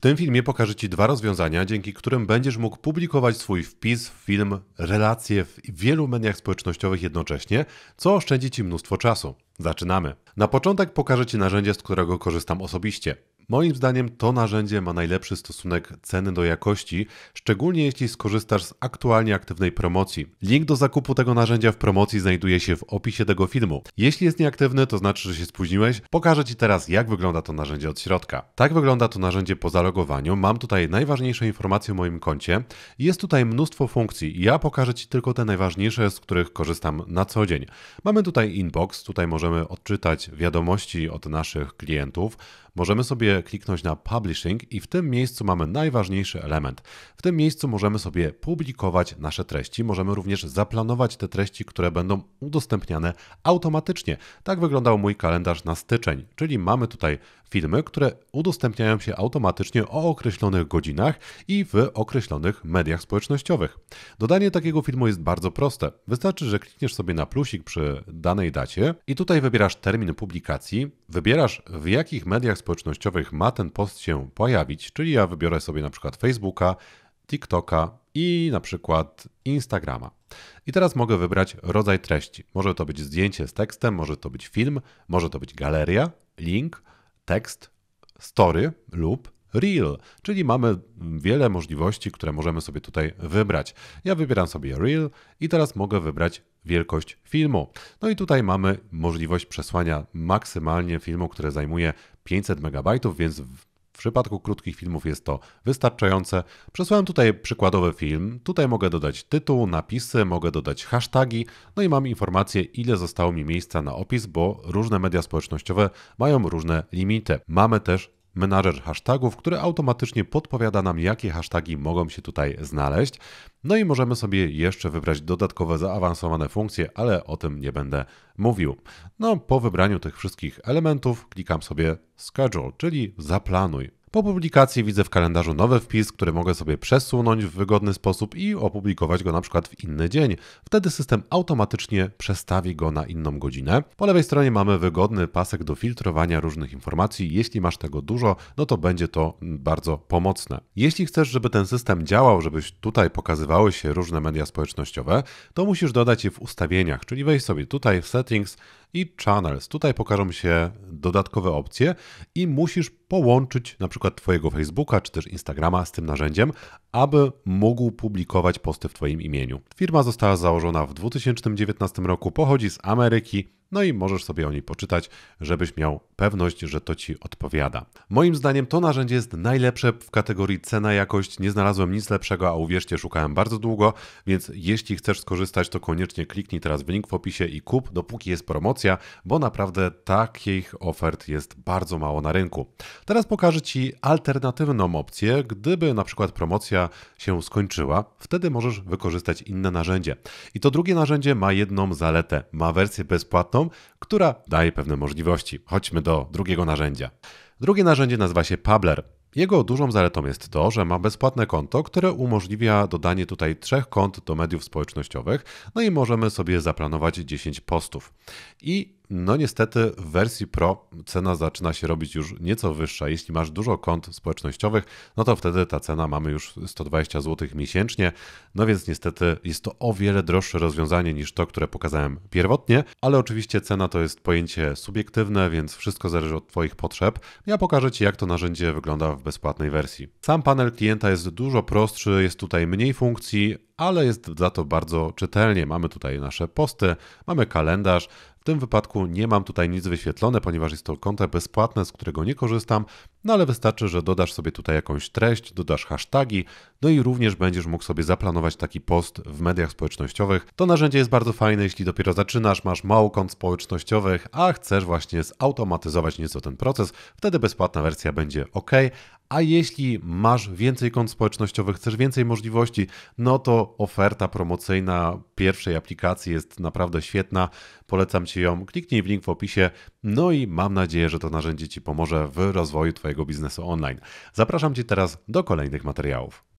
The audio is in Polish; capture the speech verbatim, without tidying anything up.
tym filmie pokażę Ci dwa rozwiązania, dzięki którym będziesz mógł publikować swój wpis, film, relacje w wielu mediach społecznościowych jednocześnie, co oszczędzi Ci mnóstwo czasu. Zaczynamy. Na początek pokażę Ci narzędzie, z którego korzystam osobiście. Moim zdaniem to narzędzie ma najlepszy stosunek ceny do jakości, szczególnie jeśli skorzystasz z aktualnie aktywnej promocji. Link do zakupu tego narzędzia w promocji znajduje się w opisie tego filmu. Jeśli jest nieaktywny, to znaczy, że się spóźniłeś. Pokażę Ci teraz, jak wygląda to narzędzie od środka. Tak wygląda to narzędzie po zalogowaniu. Mam tutaj najważniejsze informacje o moim koncie. Jest tutaj mnóstwo funkcji. Ja pokażę Ci tylko te najważniejsze, z których korzystam na co dzień. Mamy tutaj inbox, tutaj możemy odczytać wiadomości od naszych klientów. Możemy sobie kliknąć na Publishing i w tym miejscu mamy najważniejszy element. W tym miejscu możemy sobie publikować nasze treści. Możemy również zaplanować te treści, które będą udostępniane automatycznie. Tak wyglądał mój kalendarz na styczeń, czyli mamy tutaj filmy, które udostępniają się automatycznie o określonych godzinach i w określonych mediach społecznościowych. Dodanie takiego filmu jest bardzo proste. Wystarczy, że klikniesz sobie na plusik przy danej dacie i tutaj wybierasz termin publikacji, wybierasz w jakich mediach społecznościowych ma ten post się pojawić, czyli ja wybiorę sobie na przykład Facebooka, TikToka i na przykład Instagrama. I teraz mogę wybrać rodzaj treści. Może to być zdjęcie z tekstem, może to być film, może to być galeria, link, tekst, story lub reel, czyli mamy wiele możliwości, które możemy sobie tutaj wybrać. Ja wybieram sobie reel i teraz mogę wybrać wielkość filmu. No i tutaj mamy możliwość przesłania maksymalnie filmu, który zajmuje pięćset megabajtów, więc w przypadku krótkich filmów jest to wystarczające. Przesłałem tutaj przykładowy film. Tutaj mogę dodać tytuł, napisy, mogę dodać hasztagi, no i mam informację, ile zostało mi miejsca na opis, bo różne media społecznościowe mają różne limity. Mamy też menadżer hashtagów, który automatycznie podpowiada nam, jakie hasztagi mogą się tutaj znaleźć. No i możemy sobie jeszcze wybrać dodatkowe zaawansowane funkcje, ale o tym nie będę mówił. No, po wybraniu tych wszystkich elementów klikam sobie Schedule, czyli zaplanuj. Po publikacji widzę w kalendarzu nowy wpis, który mogę sobie przesunąć w wygodny sposób i opublikować go na przykład w inny dzień. Wtedy system automatycznie przestawi go na inną godzinę. Po lewej stronie mamy wygodny pasek do filtrowania różnych informacji. Jeśli masz tego dużo, no to będzie to bardzo pomocne. Jeśli chcesz, żeby ten system działał, żebyś tutaj pokazywały się różne media społecznościowe, to musisz dodać je w ustawieniach, czyli wejdź sobie tutaj w Settings i Channels. Tutaj pokażą się dodatkowe opcje i musisz połączyć na przykład Twojego Facebooka czy też Instagrama z tym narzędziem, aby mógł publikować posty w Twoim imieniu. Firma została założona w dwa tysiące dziewiętnastym roku, pochodzi z Ameryki, no i możesz sobie o niej poczytać, żebyś miał pewność, że to Ci odpowiada. Moim zdaniem to narzędzie jest najlepsze w kategorii cena-jakość. Nie znalazłem nic lepszego, a uwierzcie, szukałem bardzo długo, więc jeśli chcesz skorzystać, to koniecznie kliknij teraz w link w opisie i kup, dopóki jest promocja, bo naprawdę takich ofert jest bardzo mało na rynku. Teraz pokażę Ci alternatywną opcję. Gdyby na przykład promocja się skończyła, wtedy możesz wykorzystać inne narzędzie. I to drugie narzędzie ma jedną zaletę. Ma wersję bezpłatną, która daje pewne możliwości. Chodźmy do drugiego narzędzia. Drugie narzędzie nazywa się Pabler. Jego dużą zaletą jest to, że ma bezpłatne konto, które umożliwia dodanie tutaj trzech kont do mediów społecznościowych, no i możemy sobie zaplanować dziesięć postów. I no niestety w wersji Pro cena zaczyna się robić już nieco wyższa. Jeśli masz dużo kont społecznościowych, no to wtedy ta cena mamy już sto dwadzieścia złotych miesięcznie. No więc niestety jest to o wiele droższe rozwiązanie niż to, które pokazałem pierwotnie, ale oczywiście cena to jest pojęcie subiektywne, więc wszystko zależy od Twoich potrzeb. Ja pokażę Ci, jak to narzędzie wygląda w bezpłatnej wersji. Sam panel klienta jest dużo prostszy, jest tutaj mniej funkcji, ale jest za to bardzo czytelnie. Mamy tutaj nasze posty, mamy kalendarz. W tym wypadku nie mam tutaj nic wyświetlone, ponieważ jest to konto bezpłatne, z którego nie korzystam, no ale wystarczy, że dodasz sobie tutaj jakąś treść, dodasz hasztagi, no i również będziesz mógł sobie zaplanować taki post w mediach społecznościowych. To narzędzie jest bardzo fajne, jeśli dopiero zaczynasz, masz mało kont społecznościowych, a chcesz właśnie zautomatyzować nieco ten proces, wtedy bezpłatna wersja będzie ok. A jeśli masz więcej kont społecznościowych, chcesz więcej możliwości, no to oferta promocyjna pierwszej aplikacji jest naprawdę świetna. Polecam Ci ją, kliknij w link w opisie, no i mam nadzieję, że to narzędzie Ci pomoże w rozwoju Twojego biznesu online. Zapraszam Cię teraz do kolejnych materiałów.